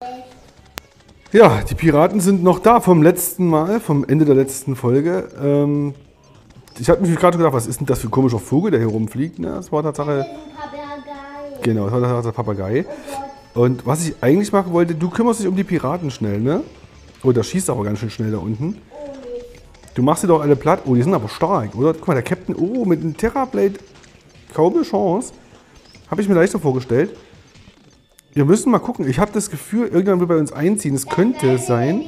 Ja, die Piraten sind noch da vom letzten Mal, vom Ende der letzten Folge. Ich habe mich gerade gedacht, was ist denn das für ein komischer Vogel, der hier rumfliegt? Ne? Das war Tatsache. Papagei. Genau, das war Tatsache der Papagei. Und was ich eigentlich machen wollte, du kümmerst dich um die Piraten schnell, ne? Oh, der schießt aber ganz schön schnell da unten. Du machst sie doch alle platt. Oh, die sind aber stark, oder? Guck mal, der Captain, oh, mit einem Terrorblade, kaum eine Chance. Habe ich mir leichter vorgestellt. Wir müssen mal gucken. Ich habe das Gefühl, irgendwann will bei uns einziehen. Es könnte sein.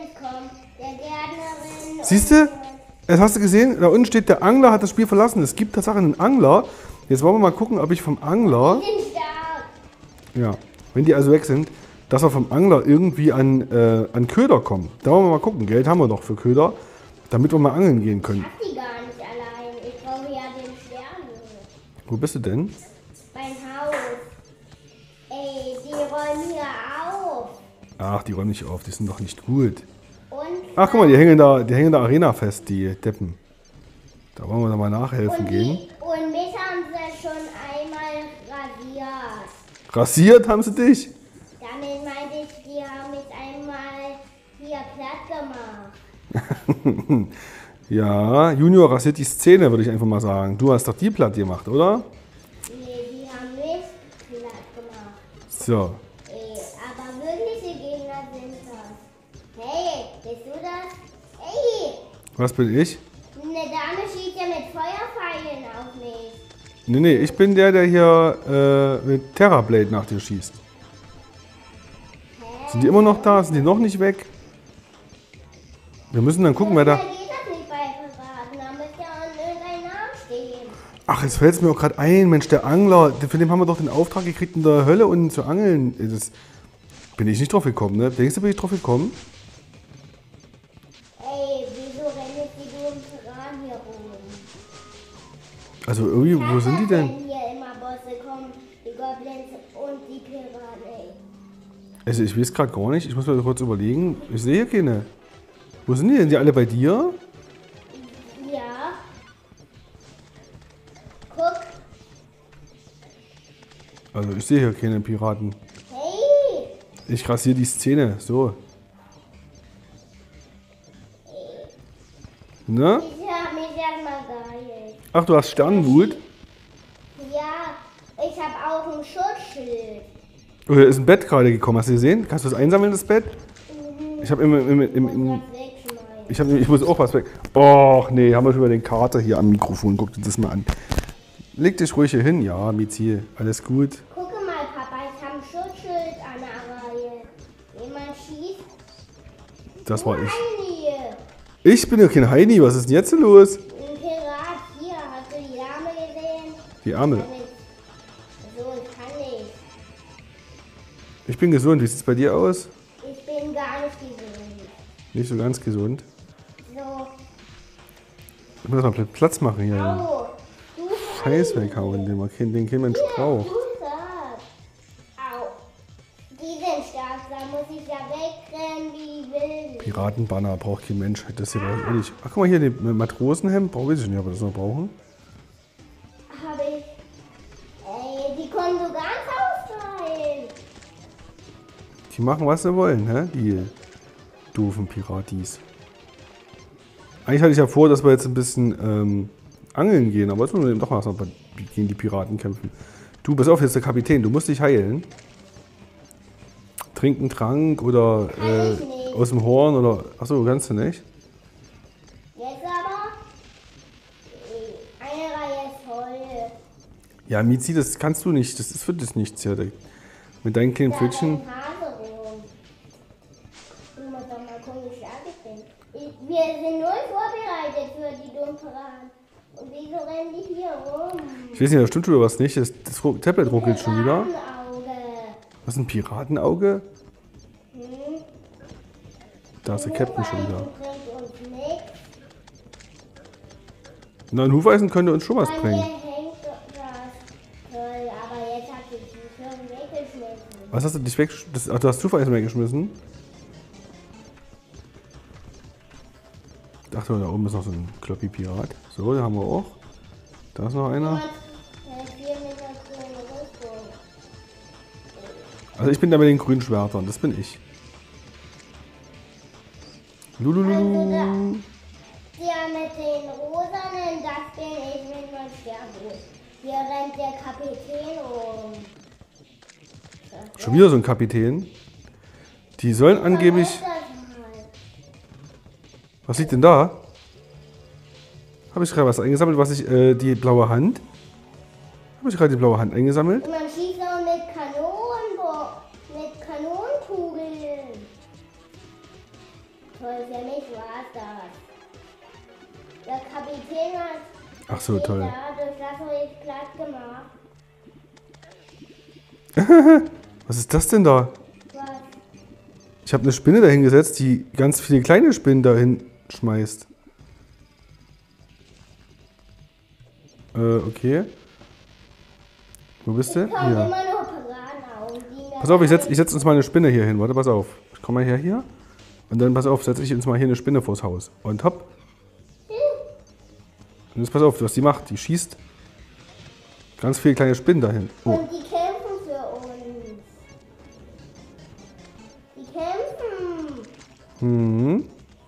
Siehst du? Das hast du gesehen? Da unten steht, der Angler hat das Spiel verlassen. Es gibt tatsächlich einen Angler. Jetzt wollen wir mal gucken, ob ich vom Angler... Ja, wenn die also weg sind, dass wir vom Angler irgendwie an Köder kommen. Da wollen wir mal gucken. Geld haben wir doch für Köder, damit wir mal angeln gehen können. Ich hab die gar nicht allein. Ich brauche ja den Stern. Wo bist du denn? Mein Haus. Ey, die räumen hier auf. Ach, die räumen nicht auf. Die sind doch nicht gut. Und Ach, guck mal, die hängen da Arena fest, die Deppen. Da wollen wir da mal nachhelfen gehen. Und mich haben sie schon einmal rasiert. Rasiert haben sie dich? Damit meinte ich, die haben mich einmal hier platt gemacht. Ja, Junior rasiert die Szene, würde ich einfach mal sagen. Du hast doch die platt gemacht, oder? Nee, die haben mich platt gemacht. So. Ey, aber wirkliche Gegner sind das. Hey, bist du das? Hey, Was bin ich? eine Dame schießt ja mit Feuerpfeilen auf mich. Nee, ich bin der hier mit Terrorblade nach dir schießt. Sind die immer noch da? Sind die noch nicht weg? Wir müssen dann gucken, wer Da da... geht das nicht bei Piraten, da müsste ja irgendein Name stehen. Ach, jetzt fällt es mir auch gerade ein, Mensch, der Angler, für den haben wir doch den Auftrag gekriegt, in der Hölle unten zu angeln. Das bin ich nicht drauf gekommen, ne? Denkst du, bin ich drauf gekommen? Ey, wieso rennen jetzt die dummen Piraten hier rum? Also irgendwie, wo sind die denn? Wenn hier immer Bosse kommen, die Goblins und die Piraten, ey. Also ich weiß gerade gar nicht, ich muss mir kurz überlegen. Ich sehe hier keine. Wo sind die denn? Die alle bei dir? Ja. Guck. Also ich sehe hier keine Piraten. Hey. Ich rasiere die Szene, so. Ne? Ich hab mich erstmal geil. Ach, du hast Sternenwut? Ja, ich hab auch ein Schutzschild. Oh, hier ist ein Bett gerade gekommen, hast du gesehen? Kannst du das einsammeln, das Bett? Ich habe ich muss auch was weg. Och, nee, haben wir schon wieder den Kater hier am Mikrofon. Guck dir das mal an. Leg dich ruhig hier hin. Ja, Mizi, alles gut. Gucke mal, Papa, ich habe ein Schutzschild an der Reihe. Jemand schießt. Das war ich. Heini. Ich bin ja kein Heini, was ist denn jetzt los? Ein Pirat, hier, hast du die Arme gesehen? Die Arme. So, ich kann nicht. Ich bin gesund. Wie sieht es bei dir aus? Ich bin gar nicht gesund. Nicht so ganz gesund. So, Ich muss mal Platz machen hier. au. Du Scheiß weghauen, den kein Mensch braucht. Au. Die sind stark, da muss ich ja wegrennen wie wild. Piratenbanner braucht kein Mensch. Das hier brauche ich nicht. Ach, guck mal hier, den Matrosenhemd. Weiß ich nicht, ob wir das noch brauchen. Habe ich. Ey, die kommen so ganz ausfallen. Die machen, was sie wollen, hä? Die doofen Piratis. Eigentlich hatte ich ja vor, dass wir jetzt ein bisschen angeln gehen, aber jetzt müssen wir eben doch mal gegen die Piraten kämpfen. Du, pass auf, jetzt ist der Kapitän, du musst dich heilen. Trink einen Trank oder Kann ich nicht. aus dem Horn oder... Achso, kannst du nicht? Jetzt aber. Eine Reihe ist voll. Ja, Mizi, das kannst du nicht. Das ist für das nichts hier. Mit deinen kleinen Da Pfötchen. rennt ein Hase rum. Du musst doch mal gucken, wie stark ich bin. Wir sind null vorbereitet für die dummen Piraten. Und wieso rennen die hier rum? Ich weiß nicht, da stimmt oder was nicht. Das Tablet ruckelt schon wieder. Piratenauge. Was ist ein Piratenauge? Hm? Da ist der Captain schon wieder. Bringt uns nichts. Na, ein Hufeisen könnte uns schon was Bei mir bringen. hängt das toll, aber jetzt hat sie die schon weggeschmissen. Was hast du dich weg... Ach, du hast Hufeisen weggeschmissen? Ich dachte, da oben ist noch so ein Kloppi-Pirat. So, da haben wir auch. Da ist noch einer. Jemand, der 4 Meter hohe Rüstung. Also ich bin da mit den grünen Schwertern, das bin ich. Lulululu. Der mit den rosanen, das bin ich mit meinem Sternbuch. Hier rennt der Kapitän um. Schon wieder so ein Kapitän. Die sollen angeblich... Was liegt denn da? Habe ich gerade was eingesammelt, was ich... die blaue Hand? Habe ich gerade die blaue Hand eingesammelt? Und man schießt auch mit Kanonenkugeln. Toll, für mich war es das. Der Kapitän hat... Ach so, toll. Durch das habe ich platt gemacht. Was ist das denn da? Was? Ich habe eine Spinne dahin gesetzt, die ganz viele kleine Spinnen dahin schmeißt. Okay. Wo bist du? Ich komme Hier. immer noch Piranha. Pass auf, ich setz uns mal eine Spinne hier hin. Warte, pass auf. Ich komme mal her hier. Und dann, pass auf, setze ich uns mal hier eine Spinne vors Haus. Und hopp. Und jetzt pass auf, was die macht. Die schießt ganz viele kleine Spinnen dahin. Oh. Und die kämpfen für uns. Die kämpfen. Mhm.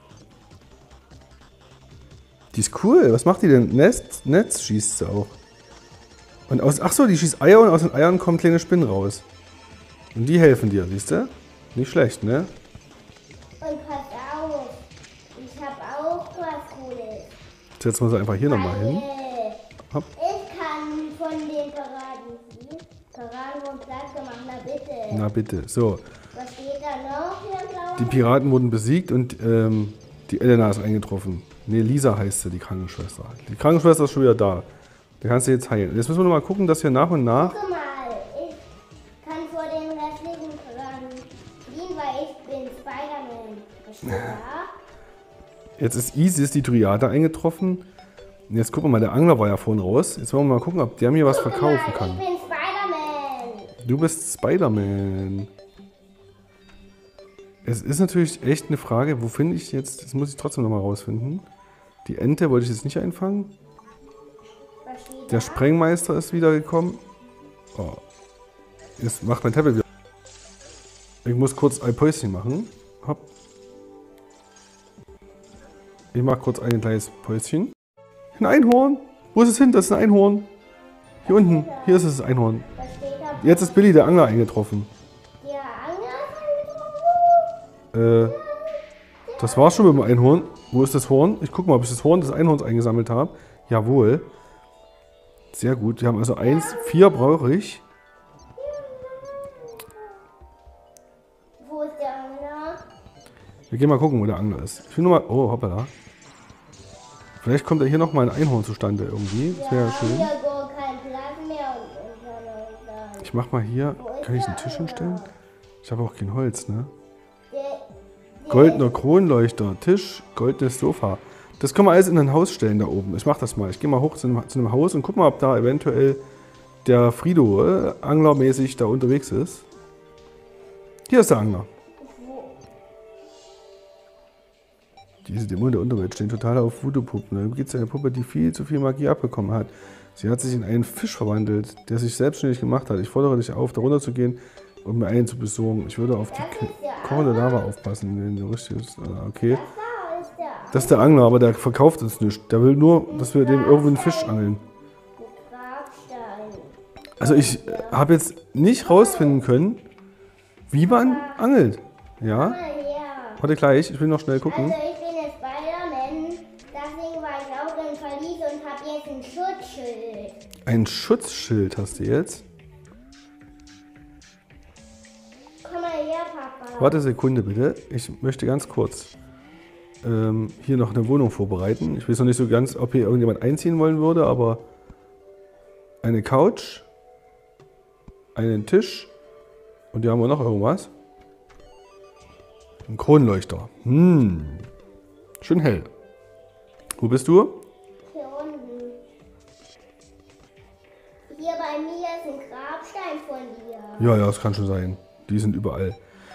Die ist cool. Was macht die denn? Netz schießt sie auch. Und ach so, die schießt Eier und aus den Eiern kommen kleine Spinnen raus. Und die helfen dir, siehst du? Nicht schlecht, ne? Und pass auf. Ich habe auch was Cooles. Setzen wir sie einfach hier nochmal hin. Hopp. Ich kann von den Piraten wurden platt gemacht. Na bitte. Na bitte. So, Was steht da noch hier, Blau? die Piraten wurden besiegt und die Elena ist eingetroffen. Ne, Lisa heißt sie, die Krankenschwester. Die Krankenschwester ist schon wieder da. Da kannst du jetzt heilen. Jetzt müssen wir noch mal gucken, dass wir nach und nach... Guck mal, ich kann vor den restlichen Piraten fliehen, weil ich bin Spider-Man. Versteht ihr? Jetzt ist Isis, die Dryade, eingetroffen. Und jetzt gucken wir mal, der Angler war ja vorhin raus. Jetzt wollen wir mal gucken, ob der mir was verkaufen Ich kann. bin Spider-Man. Du bist Spider-Man. Es ist natürlich echt eine Frage, wo finde ich jetzt... Das muss ich trotzdem noch mal rausfinden. Die Ente wollte ich jetzt nicht einfangen. Was steht Der da? Sprengmeister ist wieder gekommen. Oh. Jetzt macht mein Tablet wieder. Ich muss kurz ein Päuschen machen. Hopp. Ich mache kurz ein kleines Päuschen. Ein Einhorn. Wo ist es hin? Das ist ein Einhorn. Hier unten. Hier ist es, das Einhorn. Was steht da? Jetzt ist Billy, der Angler, eingetroffen. Der Angler ist angetroffen. Das war schon mit dem Einhorn. Wo ist das Horn? Ich gucke mal, ob ich das Horn des Einhorns eingesammelt habe. Jawohl. Sehr gut. Wir haben also 4 brauche ich. Wo ist der Angler? Wir gehen mal gucken, wo der Angler ist. Ich will nur mal... Oh, hoppala. Vielleicht kommt ja hier nochmal ein Einhorn zustande irgendwie. Das wäre ja schön. Hier gar kein Platz mehr. Und Ich mach mal hier... Kann ich einen Tisch hinstellen? Ich habe auch kein Holz, ne? Goldener Kronleuchter, Tisch, goldenes Sofa. Das können wir alles in ein Haus stellen da oben. Ich mach das mal. Ich gehe mal hoch zu einem Haus und guck mal, ob da eventuell der Frido anglermäßig da unterwegs ist. Hier ist der Angler. Diese Dämonen der Unterwelt stehen total auf Voodoo-Puppen. Da gibt es eine Puppe, die viel zu viel Magie abbekommen hat. Sie hat sich in einen Fisch verwandelt, der sich selbstständig gemacht hat. Ich fordere dich auf, darunter zu gehen und mir einen zu besorgen. Ich würde auf die kochende Lava aufpassen, wenn du richtig ist. Okay. da ist der Das ist der Angler, aber der verkauft uns nichts. Der will nur, dass wir dem irgendwo einen Fisch angeln. Grabstein. Also ich habe jetzt nicht rausfinden können, wie man angelt. Ja? Mal her. Warte gleich, ich will noch schnell gucken. Also ich bin jetzt Spider-Man, deswegen war ich auch im Verlies und habe jetzt ein Schutzschild. Ein Schutzschild hast du jetzt. Komm mal her, Papa. Warte eine Sekunde bitte. Ich möchte ganz kurz hier noch eine Wohnung vorbereiten. Ich weiß noch nicht so ganz, ob hier irgendjemand einziehen wollen würde, aber eine Couch, einen Tisch und hier haben wir noch irgendwas. Ein Kronleuchter. Schön hell. Wo bist du? Hier unten. Hier bei mir ist ein Grabstein von dir. Ja, das kann schon sein. Die sind überall.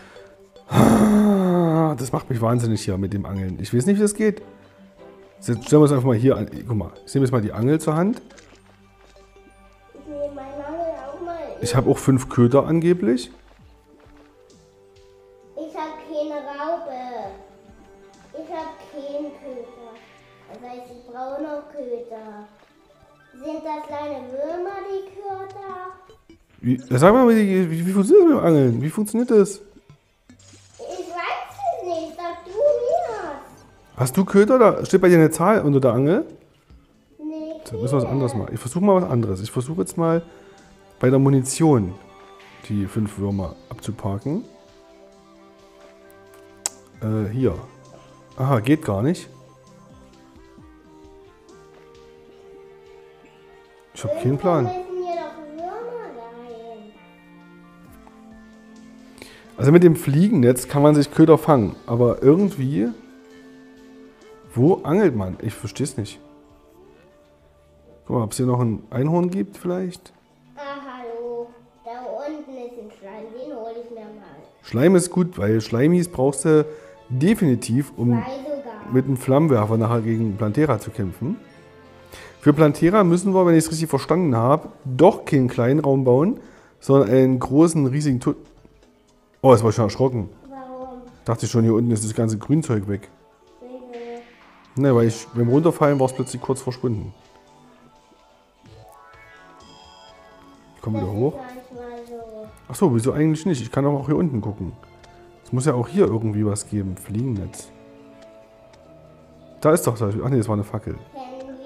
Das macht mich wahnsinnig hier mit dem Angeln. Ich weiß nicht, wie das geht. Jetzt stellen wir uns einfach mal hier an. Guck mal, ich nehme jetzt mal die Angel zur Hand. Ich nehme meinen Angel auch mal. Ich habe auch 5 Köder angeblich. Sind das kleine Würmer, die Köder? Sag mal, wie funktioniert das mit dem Angeln? Wie funktioniert das? Ich weiß es nicht, sag du mir. Hast du Köder? Da steht bei dir eine Zahl unter der Angel? Nee, Dann müssen wir was anderes machen. Ich versuche mal was anderes. Ich versuche jetzt mal bei der Munition die 5 Würmer abzuparken. Hier. Aha, geht gar nicht. Ich habe keinen Plan. müssen hier doch Würmer rein. Also mit dem Fliegennetz kann man sich Köder fangen. Aber irgendwie... Wo angelt man? Ich verstehe es nicht. Guck mal, ob es hier noch ein Einhorn gibt vielleicht. Ah, hallo. Da unten ist ein Schleim, den hole ich mir mal. Schleim ist gut, weil Schleimis brauchst du definitiv, um Zwei sogar. mit einem Flammenwerfer nachher gegen Plantera zu kämpfen. Für Plantera müssen wir, wenn ich es richtig verstanden habe, doch keinen kleinen Raum bauen, sondern einen großen, riesigen Oh, jetzt war ich schon erschrocken. Warum? Dachte ich schon, hier unten ist das ganze Grünzeug weg. Wieso? Ne, weil beim Runterfallen war es plötzlich kurz verschwunden. Ich komme wieder hoch. Manchmal so. Achso, wieso eigentlich nicht? Ich kann aber auch hier unten gucken. Es muss ja auch hier irgendwie was geben. Fliegennetz. Da ist doch das. Ach nee, das war eine Fackel. Können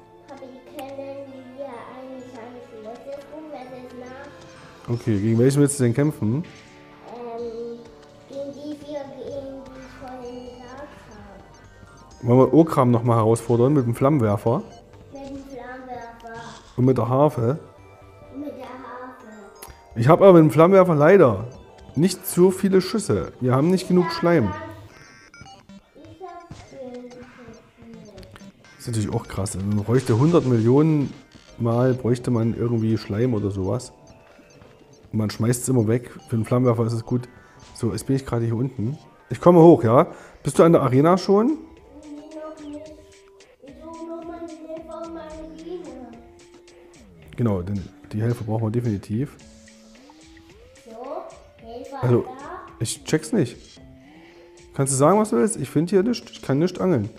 wir einen mechanischen Schlüssel tun, wenn es nach Okay, gegen welchen willst du denn kämpfen? gegen die vier, gegen die ich vorhin gesagt habe. Wollen wir Okram nochmal herausfordern mit dem Flammenwerfer Mit dem Flammenwerfer und mit der Harfe? und mit der Harfe. Ich habe aber mit dem Flammenwerfer leider nicht so viele Schüsse. Wir haben nicht genug Schleim. Ich hab viel. Das ist natürlich auch krass. Also man bräuchte 100 Millionen Mal bräuchte man irgendwie Schleim oder sowas. Und man schmeißt es immer weg. Für den Flammenwerfer ist es gut. So, jetzt bin ich gerade hier unten. Ich komme hoch, ja? Bist du an der Arena schon? Nee, noch nicht. Ich suche nur meine Hilfe und meine Biene. Genau, denn die Hilfe brauchen wir definitiv. So, Hilfe Also, da. ich check's nicht. Kannst du sagen, was du willst? Ich finde hier nichts. Ich kann nicht angeln.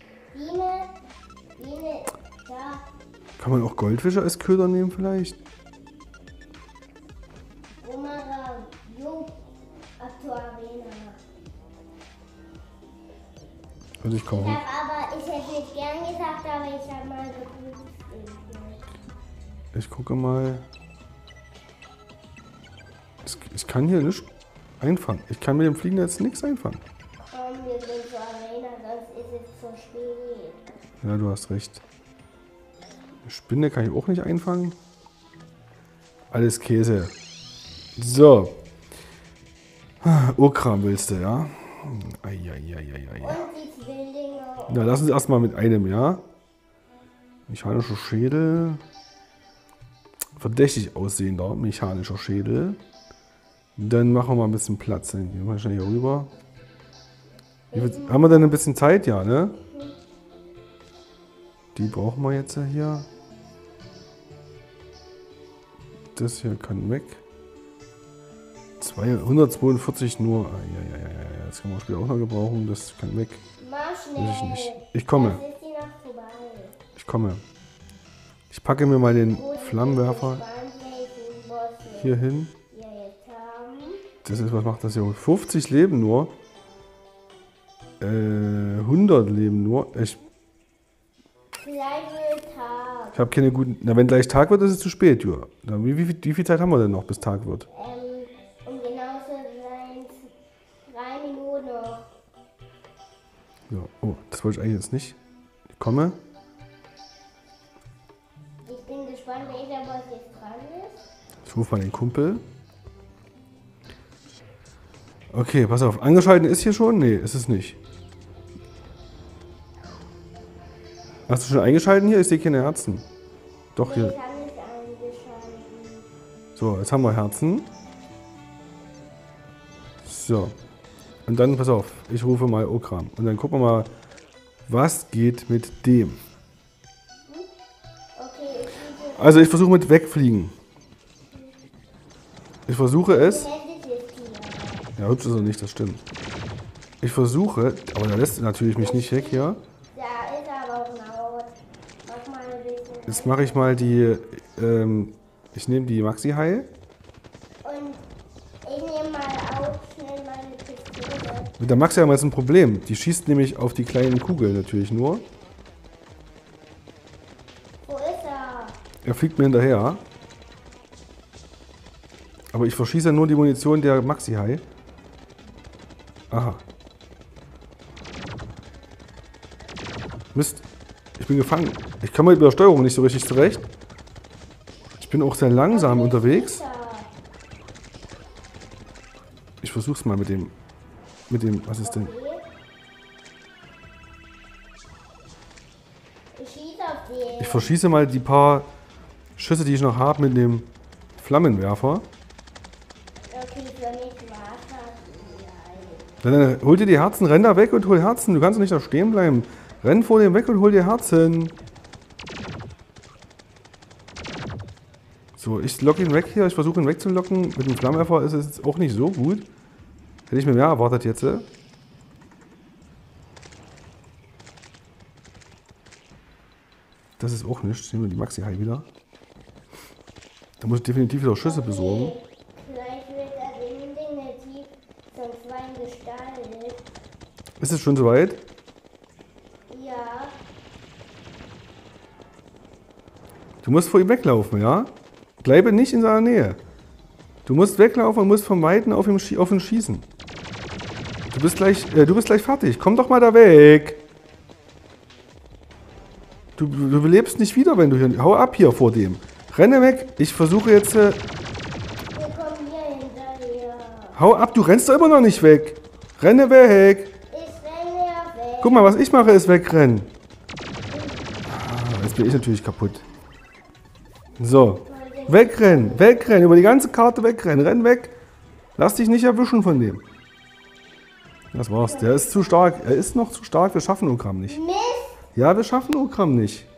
Biene, da. Kann man auch Goldfische als Köder nehmen vielleicht? Umara, Jo, Aktu Arena. Also ich komme hoch. Ich hätte nicht gern gesagt, aber ich habe mal geprüft. Ich gucke mal. Ich kann hier nicht einfangen. Ich kann mit dem Fliegennetz nichts einfangen. Komm, wir gehen zur Arena, sonst ist es zu spät. Ja, du hast recht. Eine Spinne kann ich auch nicht einfangen. Alles Käse. So. Okram willst du, ja? Eieieiei. Und die Zwillinge. Na, lass uns erstmal mit einem, ja? Mechanischer Schädel. Verdächtig aussehender mechanischer Schädel. Dann machen wir mal ein bisschen Platz. Dann gehen wir schnell hier rüber. Haben wir denn ein bisschen Zeit? Ja, ne? Die brauchen wir jetzt hier. Das hier kann weg. 142 nur. Ja, das kann man später auch noch gebrauchen. Das kann weg. Mach Weiß ich schnell. nicht. Ich komme. Jetzt ist die Nacht vorbei. Ich komme. Ich packe mir mal den Wo die Flammenwerfer gespannt, welchen Boss wir hier hin. jetzt haben. Das ist, was macht das hier? 50 Leben nur. 100 Leben nur. Ich Vielleicht wird Tag. habe keine guten. Na, wenn gleich Tag wird, ist es zu spät, ja. Wie viel Zeit haben wir denn noch, bis Tag wird? Um genau zu sein, 3 Minuten noch. Ja. Oh, das wollte ich eigentlich jetzt nicht. Ich komme. Ich bin gespannt, welcher Boss jetzt dran ist. Ich rufe mal den Kumpel. Okay, pass auf. Angeschaltet ist hier schon? Nee, ist es nicht. Hast du schon eingeschaltet hier? Ich sehe keine Herzen. Doch, Nee, hier. ich habe nicht eingeschaltet. So, jetzt haben wir Herzen. So. Und dann, pass auf, ich rufe mal Okram. Und dann gucken wir mal, was geht mit dem. Okay, ich biete. Also ich versuche mit wegfliegen. Ich versuche es. Ja, hübsch ist er nicht, das stimmt. Ich versuche, aber der lässt natürlich mich nicht weg hier. Da ist aber auch laut. Mach mal ein bisschen. Jetzt mache ich mal die, ich nehme die Maxi-Hai. Und ich nehme mal auch schnell meine Pistole. Mit der Maxi haben wir jetzt ein Problem. Die schießt nämlich auf die kleinen Kugeln natürlich nur. Wo ist er? Er fliegt mir hinterher. Aber ich verschieße ja nur die Munition der Maxi-Hai. Aha. Mist. Ich bin gefangen. Ich komme mit der Steuerung nicht so richtig zurecht. Ich bin auch sehr langsam unterwegs. Ich versuch's mal mit dem, was ist denn? Ich schieße auf den. Ich verschieße mal die paar Schüsse, die ich noch habe mit dem Flammenwerfer. Okay, für mich war's. Dann hol dir die Herzen, renn da weg und hol Herzen. Du kannst doch nicht da stehen bleiben. Renn vor dem weg und hol dir Herzen. So, ich lock ihn weg hier. Ich versuche ihn wegzulocken. Mit dem Flammenwerfer ist es jetzt auch nicht so gut. Hätte ich mir mehr erwartet jetzt. Das ist auch nichts. Nehmen wir die Maxi-Hai wieder. Da muss ich definitiv wieder Schüsse besorgen. Vielleicht wird er definitiv zum Schwein gestaltet. Ist es schon soweit? Ja. Du musst vor ihm weglaufen, ja? Bleibe nicht in seiner Nähe. Du musst weglaufen und musst vermeiden auf ihn schießen. Du bist gleich fertig. Komm doch mal da weg. Du belebst nicht wieder, wenn du hier... Hau ab hier vor dem. Renne weg. Ich versuche jetzt... Wir kommen hier hinterher. Hau ab, du rennst doch immer noch nicht weg. Renne weg. Ich renne ja weg. Guck mal, was ich mache, ist wegrennen. Ah, jetzt bin ich natürlich kaputt. So. Wegrennen, wegrennen. Über die ganze Karte wegrennen. Renn weg. Lass dich nicht erwischen von dem. Das war's. Der ist zu stark. Er ist noch zu stark. Wir schaffen Okram nicht. Mist. Ja, wir schaffen Okram nicht.